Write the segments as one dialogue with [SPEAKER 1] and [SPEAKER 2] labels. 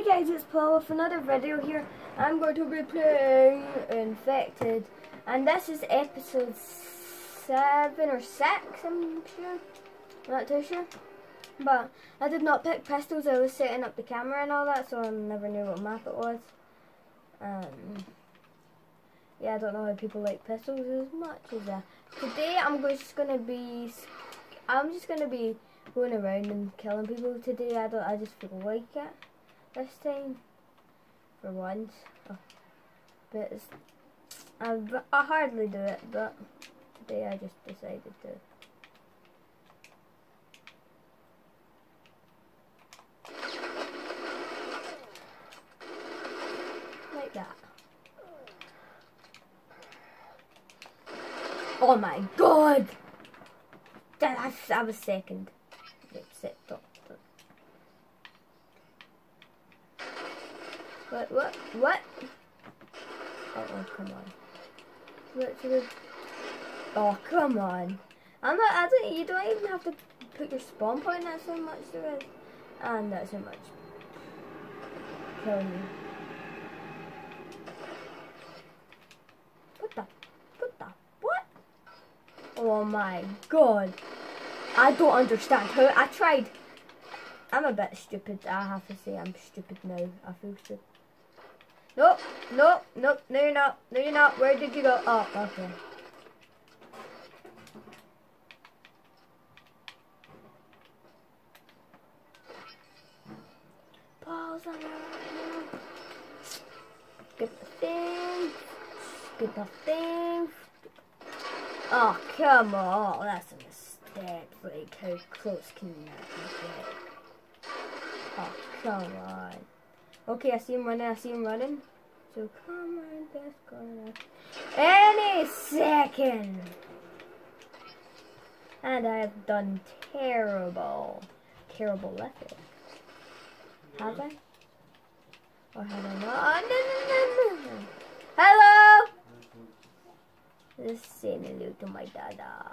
[SPEAKER 1] guys, it's Paul with another video here. I'm going to be playing Infected, and this is episode 7 or 6, I'm sure. I'm not too sure. But I did not pick pistols. I was setting up the camera and all that, so I never knew what map it was. Yeah, I don't know how people like pistols as much as that. Today I'm just gonna be going around and killing people today. I just feel like it this time for once. But I hardly do it, but today I just decided to. Like that. Oh my god! I was second. Except What? Oh, come on. Oh, come on. You don't even have to put your spawn point, that's so much there is. And that's so much. Killing me. What? Oh my god. I don't understand how I tried. I'm a bit stupid, I have to say. I'm stupid now. I feel stupid. Nope. No, you're not. No, you're not. Where did you go? Oh, okay. Pause on it. Skip the thing. Skip the thing. Oh, come on. That's a mistake. Like, how close can that be? Oh, come on. Okay, I see him running. So, come on, that's gonna... Any second! And I have done terrible left. Have I? Or have I not? Oh, no. Hello! Just saying hello to my dada.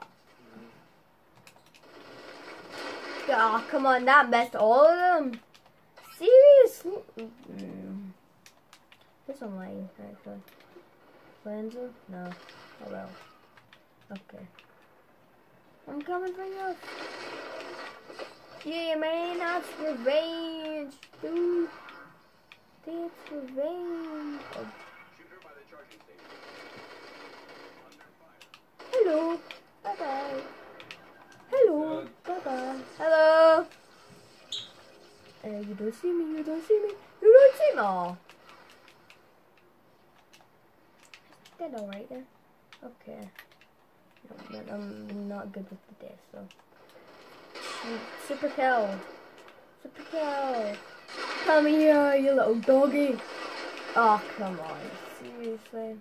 [SPEAKER 1] Oh, come on, that missed all of them. Seriously? This online, actually. Lenzo? No. Oh well. Okay. I'm coming for you. Yeah, man, that's revenge, dude. That's revenge. Oh. Hello. Bye-bye. Hello. Bye-bye. Hello. You don't see me. You don't see me. Oh. Is that alright there? Okay. No, I'm not good with the death, so. Super kill. Come here, you little doggy. Oh, come on. Seriously.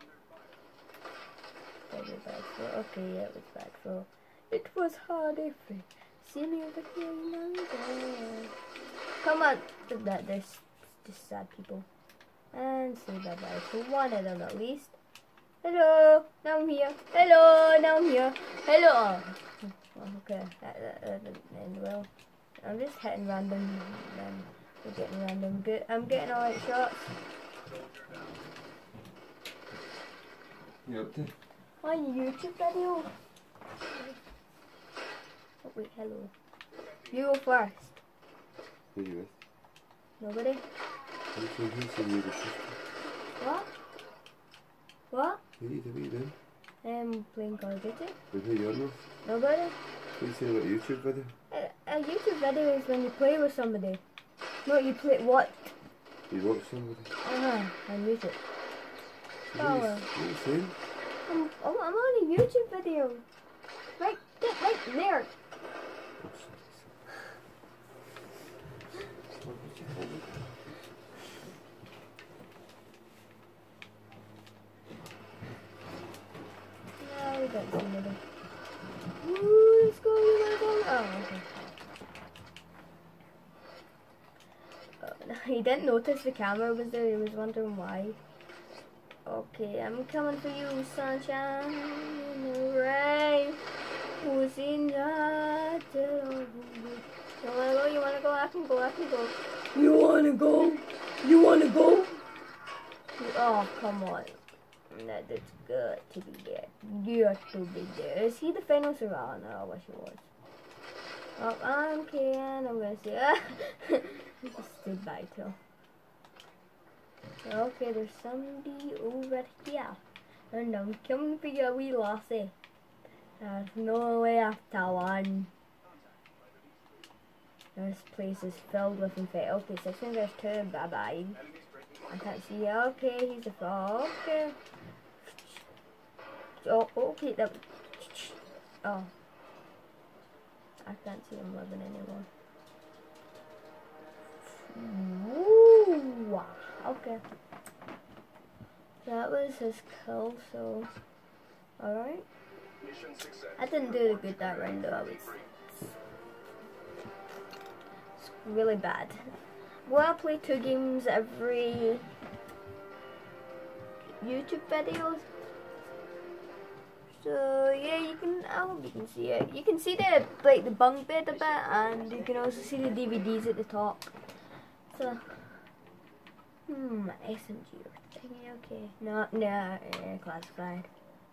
[SPEAKER 1] Okay, yeah, it was backflow. It was hard if you see me over here, you know. Come on. There's just sad people. And say bye-bye to one of them at least. Hello, now I'm here. Hello, now I'm here. Hello. Oh, okay, that didn't end well. I'm just hitting random. We're getting random. Good. I'm getting alright shots.
[SPEAKER 2] You up to?
[SPEAKER 1] On YouTube video. Oh wait, hello. You go first.
[SPEAKER 2] Who are you with?
[SPEAKER 1] Nobody? What?
[SPEAKER 2] What are you doing?
[SPEAKER 1] I'm playing Call of Duty.
[SPEAKER 2] With who you're with?
[SPEAKER 1] Nobody?
[SPEAKER 2] What are you saying about a YouTube video?
[SPEAKER 1] A YouTube video is when you play with somebody. No, you play what?
[SPEAKER 2] You watch somebody?
[SPEAKER 1] On YouTube.
[SPEAKER 2] What are you saying?
[SPEAKER 1] I'm on a YouTube video. Right there. No, we don't see another. Ooh, let's go, you wanna go? Oh, okay. No, he didn't notice the camera was there, he was wondering why. Okay, I'm coming for you, sunshine in the rain. Who's in the... You wanna go? I can go. You wanna go? You wanna go? Oh, come on. That it's good to be there. You have to be there. Is he the final survivor? No, I wish he was. Oh, I'm Ken. I'm gonna say, just stood by too. Okay, there's somebody over here. And I'm coming for your wee lassie. There's no way after one. This place is filled with infected. Okay, 6 there's 2. Bye bye. I can't see. Okay, he's a frog. Okay. Oh, okay. That. Oh. I can't see him living anymore. Ooh. Okay. That was his kill, so. Alright. I didn't do good that round though. I was. It's really bad. Well, I play 2 games every YouTube videos. So yeah, you can. I hope you can see it. You can see the the bunk bed a bit, and you can also see the DVDs at the top. So, SMG. Okay. No, classified.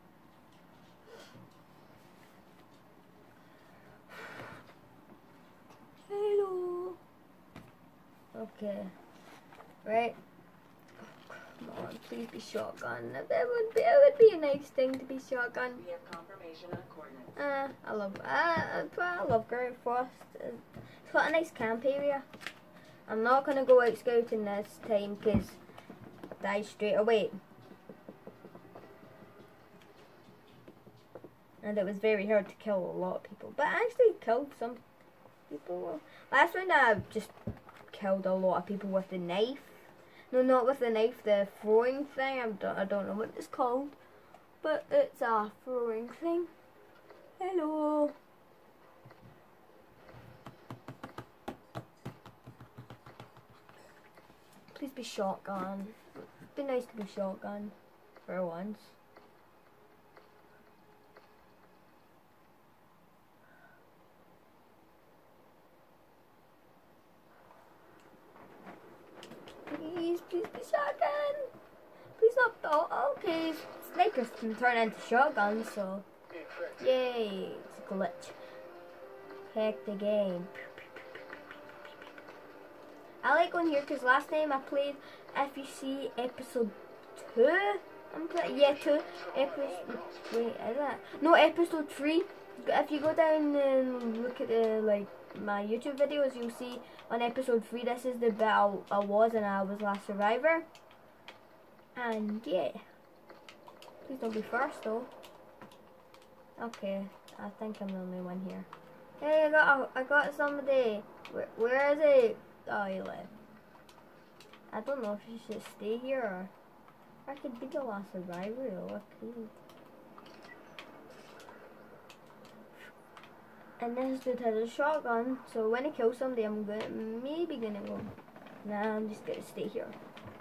[SPEAKER 1] Hello. Okay. Right. Come on, please be shotgun. It would be a nice thing to be shotgun.
[SPEAKER 3] We have confirmation on coordinates.
[SPEAKER 1] I love Great Frost. It's got a nice camp area. I'm not gonna go out scouting this time because I die straight away. And it was very hard to kill a lot of people, but I actually killed some people. Last round I just killed a lot of people with the knife. No, not with the knife, the throwing thing. I don't know what it's called, but it's a throwing thing. Hello. Please be shotgun. It'd be nice to be shotgun for once. Please be shotgun. Please not. Oh, okay. Snipers can turn into shotguns, so yay! It's a glitch. Heck the game. I like going here because last time I played FUC episode 2. I'm playing 2. Episode. Wait, is that? No, episode 3. If you go down and look at my YouTube videos, you'll see on episode 3, this is the bit I was last survivor. And yeah. Please don't be first though. Okay, I think I'm the only one here. Hey, I got somebody. Where is it? Oh, he left. I don't know if you should stay here or I could be the last survivor though. Okay. And this dude has a shotgun, so when I kill somebody, I'm maybe gonna go. Nah, I'm just gonna stay here.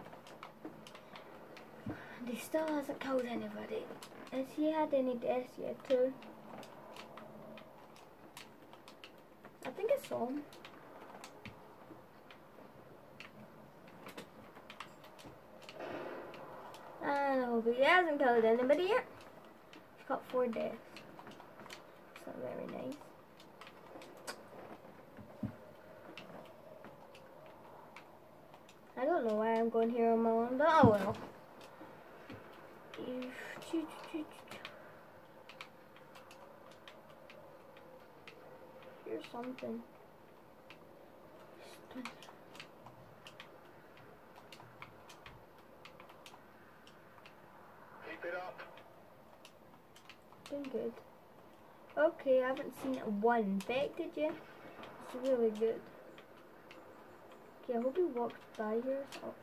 [SPEAKER 1] And he still hasn't killed anybody. Has he had any deaths yet too? I think I saw him. I hope he hasn't killed anybody yet. He's got 4 deaths. It's not very nice. I don't know why I'm going here on my own, but oh well. Here's something.
[SPEAKER 4] Keep it up.
[SPEAKER 1] Been good. Okay, I haven't seen one infected yet. It's really good. Okay, I hope he walks by here. Oh.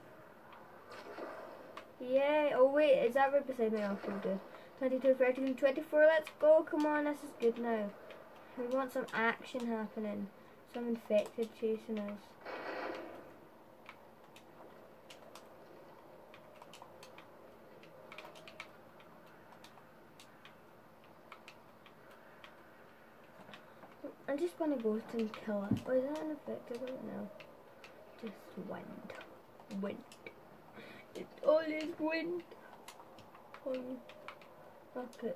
[SPEAKER 1] Yeah, oh wait, is that right beside me? Oh, so good. 22, 13, 24, let's go, come on, this is good now. We want some action happening. Some infected chasing us. I'm just gonna go and kill it. Oh, is that an infected? I don't know. Just wind. wind. It's always wind. Okay.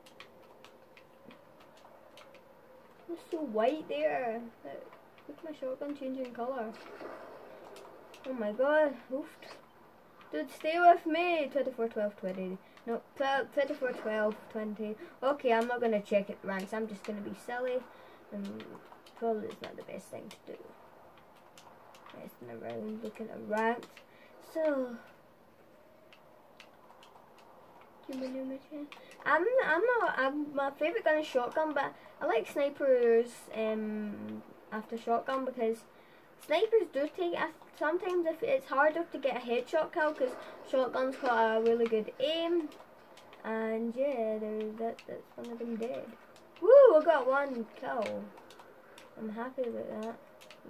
[SPEAKER 1] It's so white there. Look at my shotgun changing colour. Oh my god. Oof. Dude, stay with me. 24, 12, 20. No, 24, 12, 20. Okay, I'm not going to check it ranks. I'm just going to be silly. And probably it's not the best thing to do. Messing around looking at ranks. So, I'm my favourite gun is shotgun, but I like snipers after shotgun because snipers do take sometimes if it's harder to get a headshot kill because shotgun's got a really good aim, and yeah, that's one of them dead. Woo! I got one kill. I'm happy with that.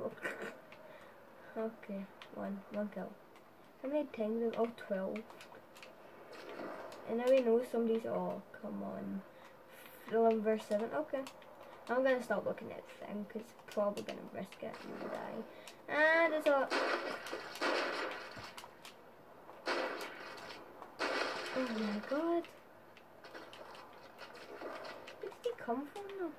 [SPEAKER 1] Okay, one kill. How many times? Oh, 12. And now we know somebody's. Oh, come on. 11 verse 7. Okay. I'm gonna stop looking at the thing because it's probably gonna risk it and die. And it's all. Oh my god. Where did he come from now?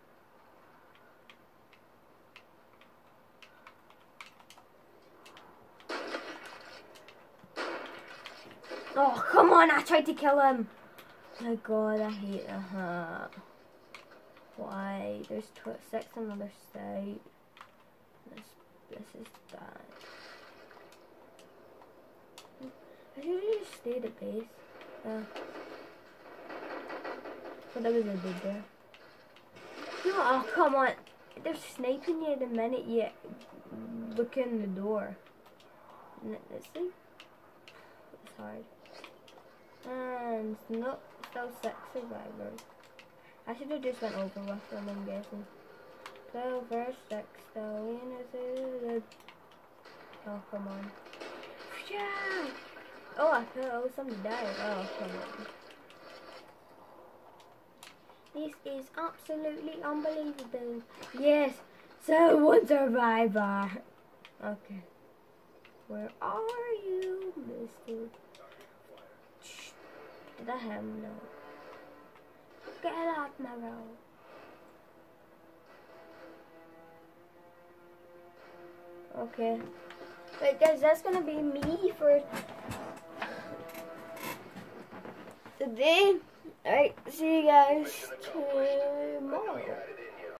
[SPEAKER 1] Oh, come on, I tried to kill him. Oh my god, I hate that. Why? There's 6 on the other side. This is bad. I should have just stayed at base. But that was a big there. No, oh, come on. They're sniping you the minute you look in the door. Let's see. It's hard. And no, still 6 survivors. I should have just went over with them, I'm guessing. 12 verse 6, though. Oh, come on. Yeah! Oh, I thought somebody died. Oh, come on. This is absolutely unbelievable. Yes, so one survivor. Okay. Where are you, mister? Shh. Did I have him? No. Get off my road. Okay. Wait, guys, that's gonna be me for today. Alright, see you guys tomorrow.